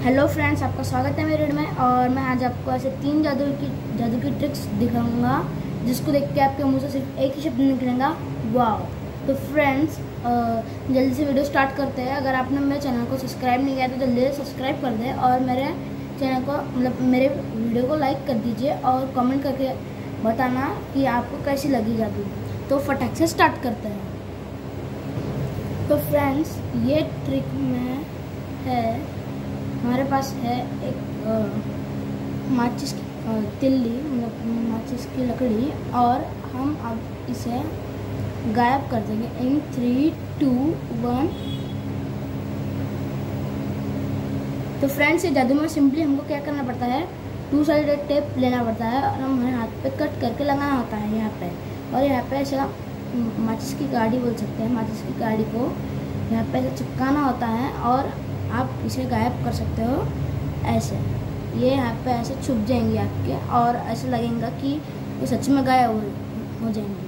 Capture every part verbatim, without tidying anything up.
Hello friends, आपका स्वागत है मेरे वीडियो में। और मैं आज आपको ऐसे तीन जादू की जादू की ट्रिक्स दिखाऊंगा जिसको देख के आपके मुंह से सिर्फ एक ही शब्द निकलेगा, वाव। तो फ्रेंड्स जल्दी से वीडियो स्टार्ट करते हैं। अगर आपने मेरे चैनल को सब्सक्राइब नहीं किया तो जल्दी से सब्सक्राइब कर दें और मेरे चैनल को मतलब मेरे वीडियो को लाइक कर दीजिए और कमेंट करके बताना कि आपको कैसी लगी जादू। तो फटाक से स्टार्ट करते हैं। तो फ्रेंड्स ये ट्रिक में है, हमारे पास है एक माचिस की तिल्ली, मतलब माचिस की लकड़ी, और हम अब इसे गायब कर देंगे इन थ्री टू वन। तो फ्रेंड्स ये जादू में सिंपली हमको क्या करना पड़ता है, टू साइडेड टेप लेना पड़ता है और हम हमारे हाथ पे कट करके लगाना होता है यहाँ पे। और यहाँ पे ऐसा माचिस की गाड़ी बोल सकते हैं, माचिस की गाड़ी को यहाँ पे ऐसे चिपकाना होता है और आप इसे गायब कर सकते हो ऐसे। ये यहाँ पे ऐसे छुप जाएंगे आपके और ऐसे लगेगा कि वो सच में गायब हो, हो जाएंगे।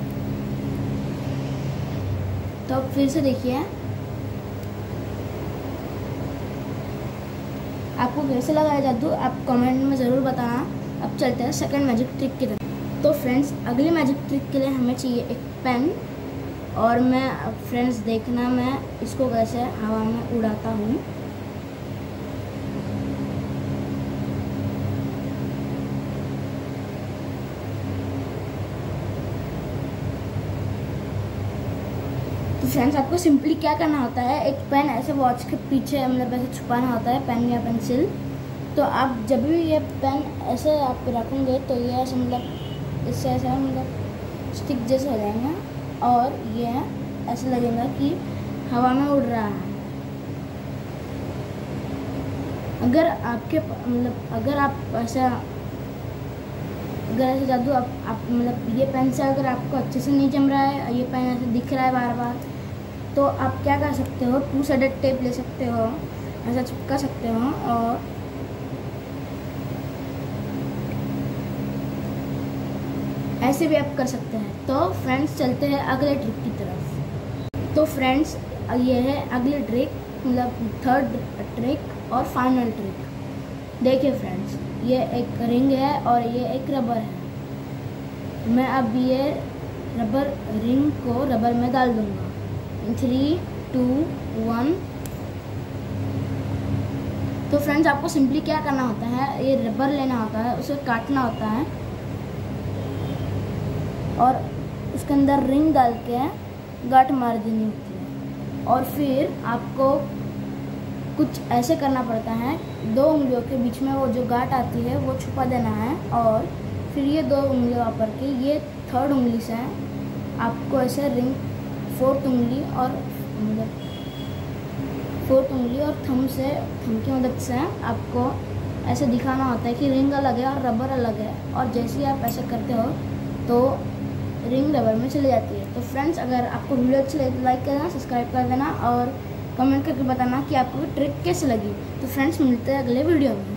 तो अब फिर से देखिए आपको कैसे लगा है जादू, आप कमेंट में ज़रूर बताना। अब चलते हैं सेकंड मैजिक ट्रिक की तरफ। तो फ्रेंड्स अगली मैजिक ट्रिक के लिए हमें चाहिए एक पेन। और मैं फ्रेंड्स देखना मैं इसको कैसे हवा में उड़ाता हूँ। तो फ्रेंड्स आपको सिंपली क्या करना होता है, एक पेन ऐसे वॉच के पीछे मतलब ऐसे छुपाना होता है, पेन या पेंसिल। तो आप जब भी ये पेन ऐसे आप रखेंगे तो ये ऐसे मतलब इससे ऐसा मतलब स्टिक जैसे हो जाएगा और ये ऐसा लगेगा कि हवा में उड़ रहा है। अगर आपके मतलब अगर आप ऐसा अगर ऐसा जादू आप, आप मतलब ये पेन से अगर आपको अच्छे से नहीं जम रहा है, ये पेन ऐसे दिख रहा है बार बार, तो आप क्या कर सकते हो, टू साइडेड टेप ले सकते हो, ऐसा चिपका सकते हो और ऐसे भी आप कर सकते हैं। तो फ्रेंड्स चलते हैं अगले ट्रिक की तरफ। तो फ्रेंड्स ये है अगली ट्रिक, मतलब थर्ड ट्रिक और फाइनल ट्रिक। देखिए फ्रेंड्स ये एक रिंग है और ये एक रबर है। मैं अब ये रबर रिंग को रबर में डाल दूंगा। Three two one. तो फ्रेंड्स आपको सिंपली क्या करना होता है, ये रबर लेना होता है, उसे काटना होता है और उसके अंदर रिंग डाल के गांठ मार देनी होती है। और फिर आपको कुछ ऐसे करना पड़ता है, दो उंगलियों के बीच में वो जो गांठ आती है वो छुपा देना है और फिर ये दो उंगलियां पर के ये थर्ड उंगली से आपको ऐसे रिंग फोर्थ उंगली और मतलब फोर्थ उंगली और थंब से थंब की मदद से आपको ऐसे दिखाना होता है कि रिंग अलग है और रबर अलग है। और जैसे ही आप ऐसे करते हो तो रिंग रबर में चली जाती है। तो फ्रेंड्स अगर आपको वीडियो अच्छी लगे तो लाइक करना, सब्सक्राइब कर देना और कमेंट करके बताना कि आपको ट्रिक कैसे लगी। तो फ्रेंड्स मिलते हैं अगले वीडियो में।